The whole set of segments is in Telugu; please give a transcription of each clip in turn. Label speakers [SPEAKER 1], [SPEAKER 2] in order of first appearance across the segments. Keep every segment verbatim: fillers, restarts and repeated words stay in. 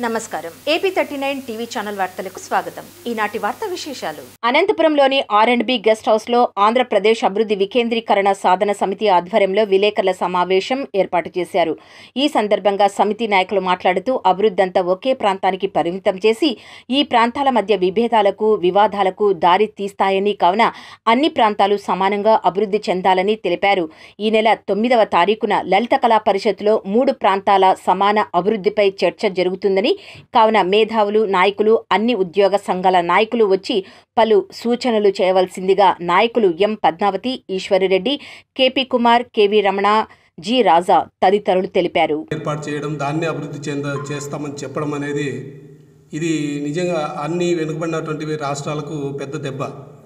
[SPEAKER 1] నమస్కారం. AP thirty nine TV channel వార్తలకు స్వాగతం. ఈనాటి వార్తా విశేషాలు. అనంతపురంలోని R and B guest house లో ఆంధ్రప్రదేశ్ అభివృద్ధి వికేంద్రీకరణ సాధన సమితి ఆధ్వర్యంలో విలేకరుల సమావేశం ఏర్పాటు చేశారు. ఈ సందర్భంగా సమితి నాయకులు మాట్లాడుతూ అభివృద్ధి అంతా ఒకే ప్రాంతానికి పరిమితం చేసి ఈ ప్రాంతాల మధ్య విభేదాలకు వివాదాలకు దారి తీస్తాయని, కావున అన్ని ప్రాంతాలు సమానంగా అభివృద్ధి చెందాలని తెలిపారు. ఈ నెల తొమ్మిదవ తారీఖున లలిత కళా పరిషత్లో మూడు ప్రాంతాల సమాన అభివృద్ధిపై చర్చ జరుగుతుందని, కావున మేధావులు, నాయకులు, అన్ని ఉద్యోగ సంఘాల నాయకులు వచ్చి పలు సూచనలు చేయవలసిందిగా నాయకులు M Padmavathi, Eswari Reddy, KP Kumar, KV Ramana, G Raja తదితరులు తెలిపారు.
[SPEAKER 2] ఏర్పాటు చేయడం, దాన్ని అభివృద్ధి చెంద చేస్తామని చెప్పడం అనేది ఇది నిజంగా అన్ని వెనుకబడినటువంటి రాష్ట్రాలకు పెద్ద దెబ్బ.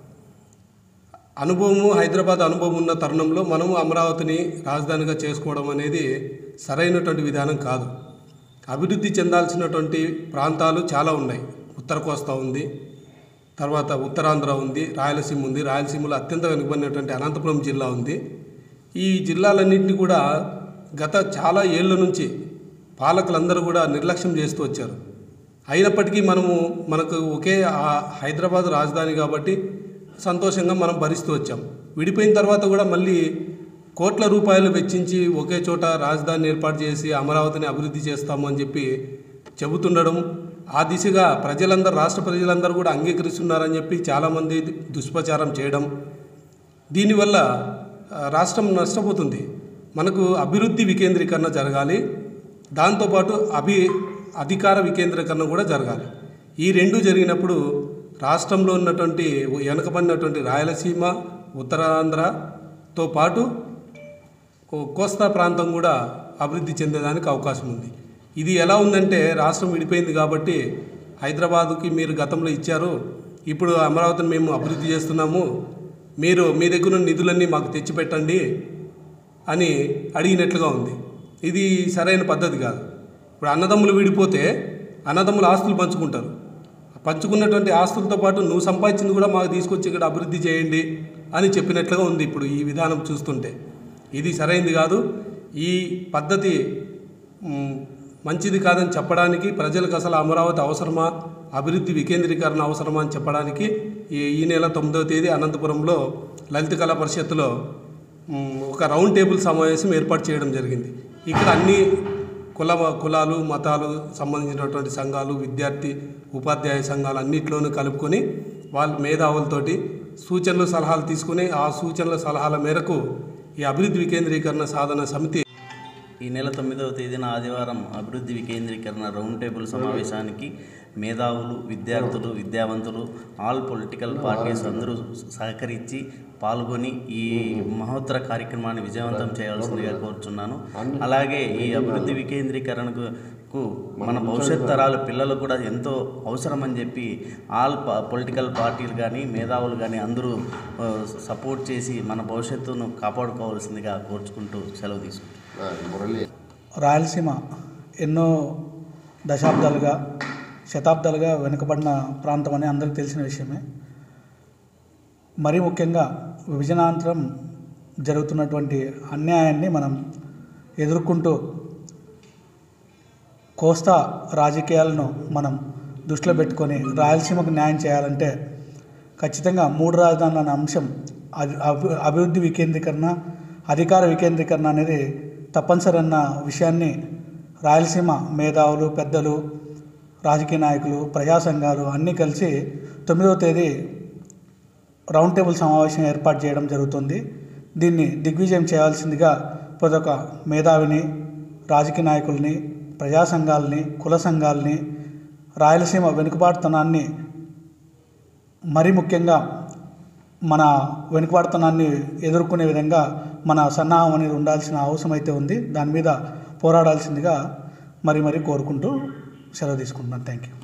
[SPEAKER 2] అనుభవము హైదరాబాద్ అనుభవం ఉన్న తరుణంలో మనము అమరావతిని రాజధానిగా చేసుకోవడం అనేది సరైనటువంటి విధానం కాదు. అభివృద్ధి చెందాల్సినటువంటి ప్రాంతాలు చాలా ఉన్నాయి. ఉత్తర కోస్తా ఉంది, తర్వాత ఉత్తరాంధ్ర ఉంది, రాయలసీమ ఉంది. రాయలసీమలో అత్యంత వెనుకబడినటువంటి అనంతపురం జిల్లా ఉంది. ఈ జిల్లాలన్నింటినీ కూడా గత చాలా ఏళ్ళ నుంచి పాలకులందరూ కూడా నిర్లక్ష్యం చేస్తూ వచ్చారు. అయినప్పటికీ మనము మనకు ఒకే హైదరాబాద్ రాజధాని కాబట్టి సంతోషంగా మనం భరిస్తూ వచ్చాం. విడిపోయిన తర్వాత కూడా మళ్ళీ కోట్ల రూపాయలు వెచ్చించి ఒకే చోట రాజధాని ఏర్పాటు చేసి అమరావతిని అభివృద్ధి చేస్తాము అని చెప్పి చెబుతుండడం, ఆ దిశగా ప్రజలందరూ రాష్ట్ర ప్రజలందరూ కూడా అంగీకరిస్తున్నారని చెప్పి చాలామంది దుష్ప్రచారం చేయడం, దీనివల్ల రాష్ట్రం నష్టపోతుంది. మనకు అభివృద్ధి వికేంద్రీకరణ జరగాలి, దాంతోపాటు అభి అధికార వికేంద్రీకరణ కూడా జరగాలి. ఈ రెండు జరిగినప్పుడు రాష్ట్రంలో ఉన్నటువంటి వెనుకబడినటువంటి రాయలసీమ, ఉత్తరాంధ్రతో పాటు కోస్తా ప్రాంతం కూడా అభివృద్ధి చెందేదానికి అవకాశం ఉంది. ఇది ఎలా ఉందంటే, రాష్ట్రం విడిపోయింది కాబట్టి హైదరాబాదుకి మీరు గతంలో ఇచ్చారు, ఇప్పుడు అమరావతిని మేము అభివృద్ధి చేస్తున్నాము, మీరు మీ దగ్గర ఉన్న నిధులన్నీ మాకు తెచ్చిపెట్టండి అని అడిగినట్లుగా ఉంది. ఇది సరైన పద్ధతి కాదు. ఇప్పుడు అన్నదమ్ములు విడిపోతే అన్నదమ్ములు ఆస్తులు పంచుకుంటారు. పంచుకున్నటువంటి ఆస్తులతో పాటు నువ్వు సంపాదించింది కూడా మాకు తీసుకొచ్చి ఇక్కడ అభివృద్ధి చేయండి అని చెప్పినట్లుగా ఉంది ఇప్పుడు ఈ విధానం చూస్తుంటే. ఇది సరైనది కాదు. ఈ పద్ధతి మంచిది కాదని చెప్పడానికి, ప్రజలకు అసలు అమరావతి అవసరమా, అభివృద్ధి వికేంద్రీకరణ అవసరమా అని చెప్పడానికి ఈ నెల తొమ్మిదవ తేదీ అనంతపురంలో లలిత కళా పరిషత్తులో ఒక రౌండ్ టేబుల్ సమావేశం ఏర్పాటు చేయడం జరిగింది. ఇక్కడ అన్ని కుల కులాలు మతాలు సంబంధించినటువంటి సంఘాలు, విద్యార్థి ఉపాధ్యాయ సంఘాలు అన్నింటిలోనూ కలుపుకొని వాళ్ళ మేధావులతోటి సూచనలు సలహాలు తీసుకుని ఆ సూచనల సలహాల మేరకు ఈ అభివృద్ధి వికేంద్రీకరణ సాధన సమితి
[SPEAKER 3] ఈ నెల తొమ్మిదవ తేదీన ఆదివారం అభివృద్ధి వికేంద్రీకరణ రౌండ్ టేబుల్ సమావేశానికి మేధావులు, విద్యార్థులు, విద్యావంతులు, ఆల్ పొలిటికల్ పార్టీస్ అందరూ సహకరించి పాల్గొని ఈ మహోత్తర కార్యక్రమాన్ని విజయవంతం చేయాల్సిందిగా కోరుచున్నాను. అలాగే ఈ అభివృద్ధి వికేంద్రీకరణకు మన భవిష్యత్ తరాలు పిల్లలు కూడా ఎంతో అవసరమని చెప్పి ఆల్ పొలిటికల్ పార్టీలు కానీ మేధావులు కానీ అందరూ సపోర్ట్ చేసి మన భవిష్యత్తును కాపాడుకోవాల్సిందిగా కోరుచుకుంటూ సెలవు తీసుకుంటాం.
[SPEAKER 4] రాయలసీమ ఎన్నో దశాబ్దాలుగా శతాబ్దాలుగా వెనుకబడిన ప్రాంతం అని అందరికీ తెలిసిన విషయమే. మరీ ముఖ్యంగా విభజనానంతరం జరుగుతున్నటువంటి అన్యాయాన్ని మనం ఎదుర్కొంటూ కోస్తా రాజకీయాలను మనం దృష్టిలో పెట్టుకొని రాయలసీమకు న్యాయం చేయాలంటే ఖచ్చితంగా మూడు రాజధానులు అనే అంశం, అభివృద్ధి వికేంద్రీకరణ, అధికార వికేంద్రీకరణ అనేది తప్పనిసరి అన్న విషయాన్ని రాయలసీమ మేధావులు, పెద్దలు, రాజకీయ నాయకులు, ప్రజా సంఘాలు అన్నీ కలిసి తొమ్మిదవ తేదీ రౌండ్ టేబుల్ సమావేశం ఏర్పాటు చేయడం జరుగుతుంది. దీన్ని దిగ్విజయం చేయాల్సిందిగా ప్రతి ఒక్క మేధావిని, రాజకీయ నాయకుల్ని, ప్రజా సంఘాలని, కుల సంఘాలని, రాయలసీమ వెనుకబాటుతనాన్ని మరీ ముఖ్యంగా మన వెనుకబాటుతనాన్ని ఎదుర్కొనే విధంగా మన సన్నాహం అనేది ఉండాల్సిన అవసరం అయితే ఉంది. దాని మీద పోరాడాల్సిందిగా మరీ మరీ కోరుకుంటూ సెలవు తీసుకుంటున్నాను. Thank you.